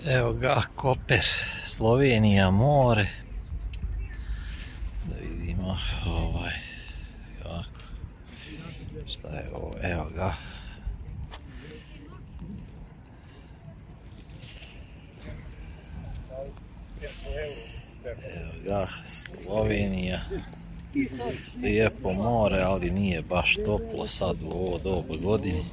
Evo ga, Koper, Slovenija, more. Da vidimo ovako. Šta je ovo, evo ga. Evo ga, Slovenija. Lijepo more, ali nije baš toplo sad u ovo doba godine.